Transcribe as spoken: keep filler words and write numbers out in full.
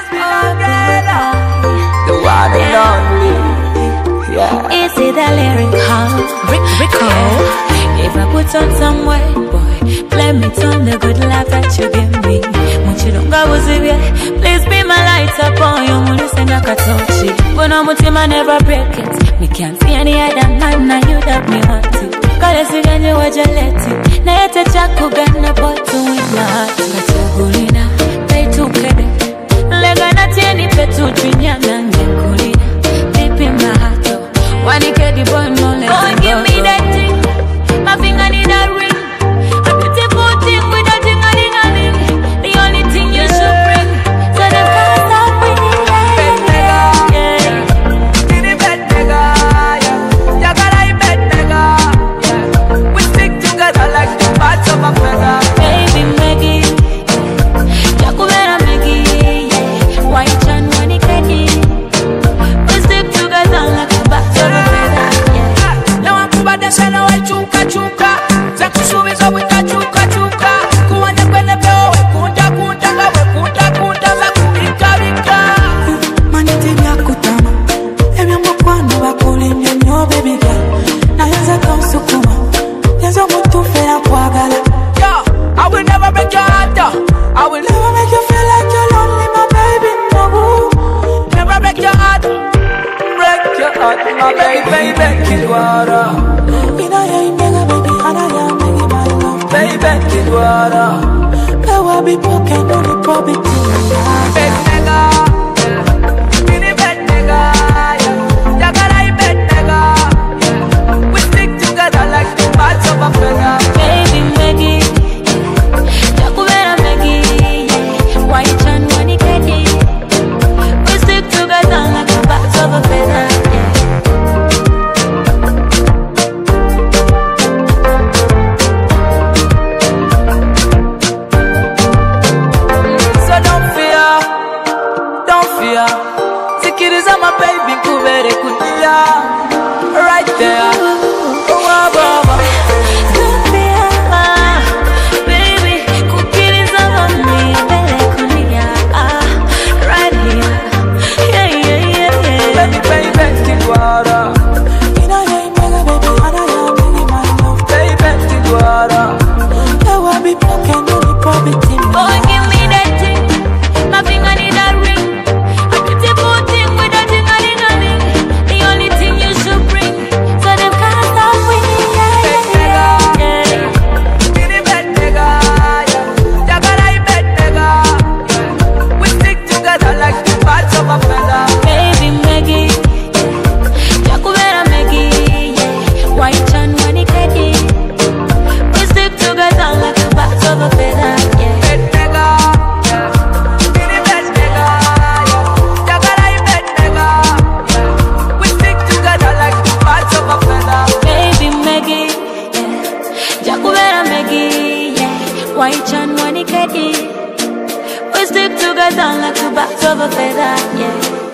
The one and only. Yeah. Eezzy the lyrical, Rick Rickle. If I put on some white boy, play me on the good life that you give me. Please be my light up on you. But no mutima never break it. Me can't see any other man, now you that me want to. Cause you can you what you let it. Na yete chaku gana boy to win my heart. Kachagulina, pay to kede. Lega na tieni petu trinya nange kulina. Deep in my heart, when you get the boy no let go. Oh, give me that thing. My finger need a ring. A beautiful thing with a ding a ding a ding. The only thing you should bring. So the cars are winning. Bet nigga, yeah. Did it bet nigga, yeah. Jagala I bet nigga, yeah. We stick together like the parts of a feather. Baby Maggie, Jakubera Maggie, yeah. White and money candy. We stick together like the parts of a feather, yeah. Now I'm about to say no I chuka chuka. Zakusubiza wika chuka chuka. Kuwanya kwene peo we kunja kunja we kunja kunja zakubika bika. Maniti bya kutama. Ebya mukwano bakulimye nnyo baby girl. Nayoza konsukuma. Yazo mutufera kwagala. Yo, I will never break your heart though. I will Never make you feel like you're lonely, my baby. No. never break your heart. Break your heart, my baby, baby, Kidwara. You know you're in mega baby, and I am making my love. Baby, Kidwara. Power be broken, no the property. Bet nigga, yeah. Mini bet nigga, yeah. Jagala I bet nigga, yeah. We stick together like the parts of a feather. Baby Maggie, Jakubera Maggie, yeah. White and money candy. We stick together like the parts of a feather, yeah. So don't fear, don't fear. Sikiriza my baby, kubere kutia. Right there. Oh, baba. Don't fear, baby. Kukiriza mami, bele kunia, ah, right here, yeah, yeah, yeah, yeah. Baby, baby, Kidwara. You know you're in mega baby, and I am making my love. Baby, Kidwara. Power be broken, no the property. Boy, give me that thing. My finger need a ring. A beautiful thing with a ding a ding a ding. The only thing you should bring. So them can't stop winning, yeah, Bet yeah, nigga, yeah. mini bet nigga, yeah. Jagala I bet nigga, yeah. We stick together like the parts of a feather. Baby Maggie, Jakubera Maggie, yeah. White and money candy. We stick together like the parts of a feather, yeah. Bet nigga, yeah. Mini bet nigga, yeah. Jagala I bet nigga, yeah. We stick together like the parts of a feather. Baby Maggie, yeah. Jakubera Maggie, yeah. White and money candy. We stick together like the parts of a feather, yeah.